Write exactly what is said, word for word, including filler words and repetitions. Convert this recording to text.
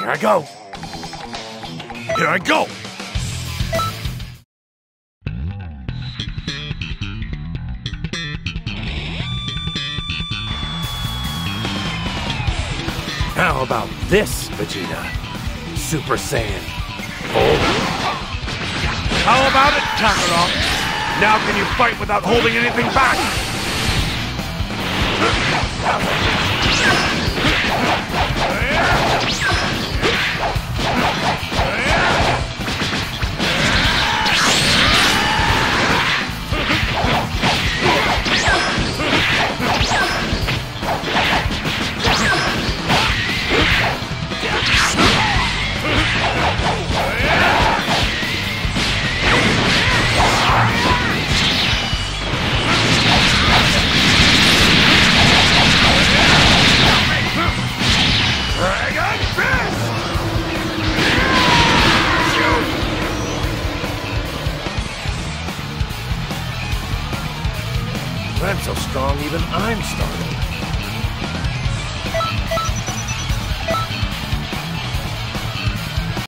Here I go. Here I go. How about this, Vegeta? Super Saiyan. Fold. How about it, Kakarot? Now can you fight without holding anything back? I'm so strong, even I'm startled.